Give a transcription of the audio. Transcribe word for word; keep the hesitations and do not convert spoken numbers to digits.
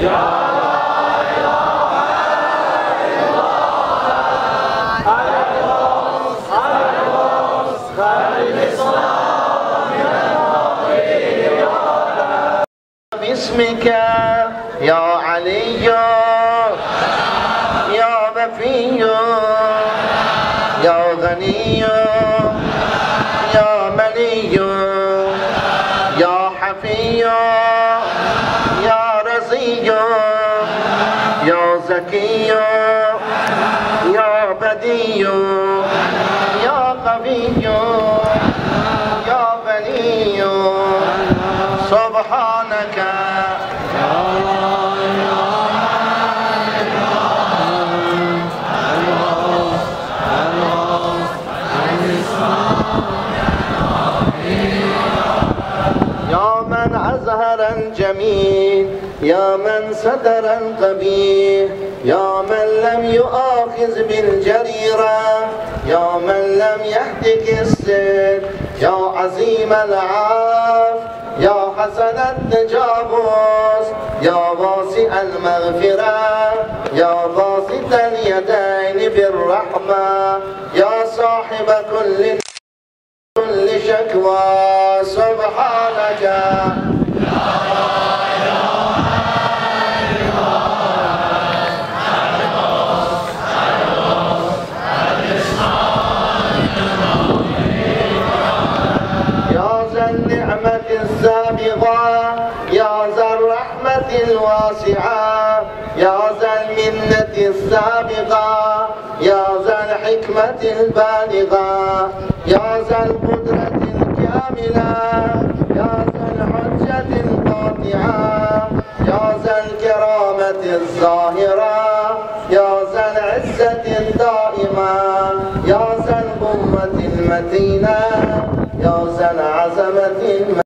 باسمك يا علي يا وفي يا غني يا ملي يا حفي يا رزي يا زكي يا بدي يا قوي يا بلي سبحانك يا من أزهر الجميل يا من ستر القبيح يا من لم يؤاخذ بالجريرة يا من لم يهتك السر يا عظيم العفو يا حسن التجاوز يا واسع المغفرة يا باسط اليدين بالرحمة يا صاحب كل كل شكوى سبحانك يا ذا النعمة السابغة يا ذا الرحمة الواسعة يا ذا المنة السابقة يا ذا الحكمة البالغة يا ذا القدرة الكاملة يا ذا الحجة القاطعة يا ذا الكرامة الظاهرة يا ذا العزة الدائمة يا ذا القوة المتينة يا ذا العظمة المتينة